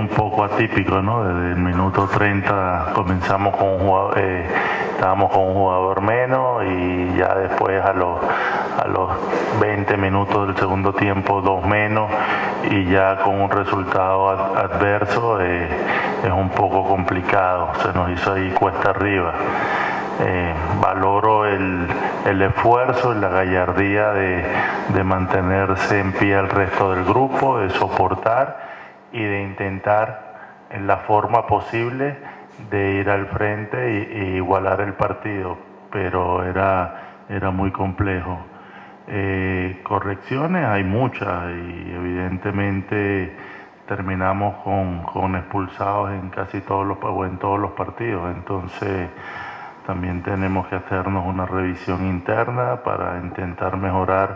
un poco atípico, ¿no? Desde el minuto 30 comenzamos con un jugador, estábamos con un jugador menos y ya después a los 20 minutos del segundo tiempo 2 menos y ya con un resultado adverso es un poco complicado, se nos hizo ahí cuesta arriba. Valoro el esfuerzo y la gallardía de mantenerse en pie el resto del grupo, de soportar y de intentar en la forma posible de ir al frente e igualar el partido, pero era muy complejo. Correcciones hay muchas y evidentemente terminamos con expulsados en casi todos los partidos, entonces también tenemos que hacernos una revisión interna para intentar mejorar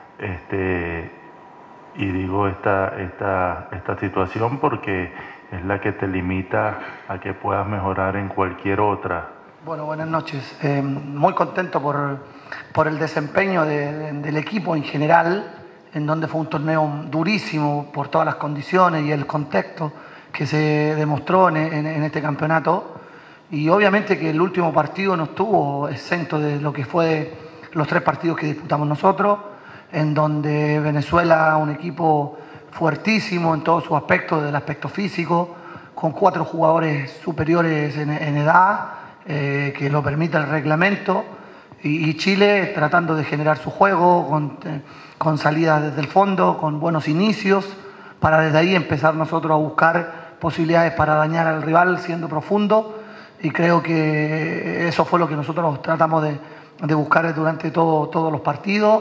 y digo esta situación porque es la que te limita a que puedas mejorar en cualquier otra. Bueno, buenas noches. Muy contento por el desempeño del equipo en general, en donde fue un torneo durísimo por todas las condiciones y el contexto que se demostró en este campeonato. Y obviamente que el último partido no estuvo exento de lo que fue los 3 partidos que disputamos nosotros, en donde Venezuela, un equipo fuertísimo en todos sus aspectos, del aspecto físico, con 4 jugadores superiores en edad, que lo permite el reglamento, y Chile tratando de generar su juego, con salidas desde el fondo, con buenos inicios, para desde ahí empezar nosotros a buscar posibilidades para dañar al rival siendo profundo. Y creo que eso fue lo que nosotros tratamos de buscar durante todos los partidos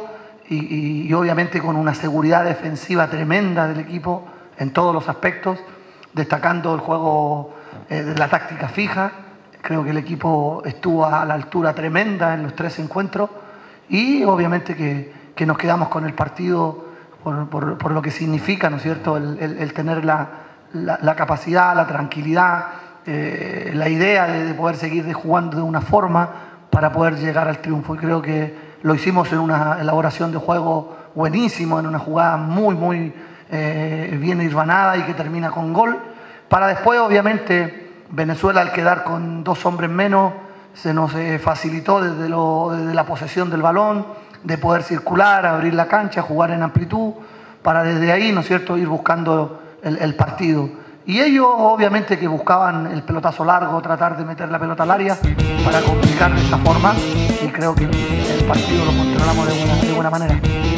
y obviamente con una seguridad defensiva tremenda del equipo en todos los aspectos, destacando el juego de la táctica fija. Creo que el equipo estuvo a la altura tremenda en los 3 encuentros y obviamente que nos quedamos con el partido por lo que significa, ¿no es cierto?, el tener la capacidad, la tranquilidad, la idea de poder seguir jugando de una forma para poder llegar al triunfo. Y creo que lo hicimos en una elaboración de juego buenísimo, en una jugada muy bien hilvanada y que termina con gol. Para después, obviamente, Venezuela, al quedar con 2 hombres menos, se nos facilitó desde la posesión del balón, de poder circular, abrir la cancha, jugar en amplitud, para desde ahí, ¿no es cierto?, ir buscando el partido. Y ellos obviamente que buscaban el pelotazo largo, tratar de meter la pelota al área para complicar de esa forma, y creo que el partido lo controlamos de buena manera.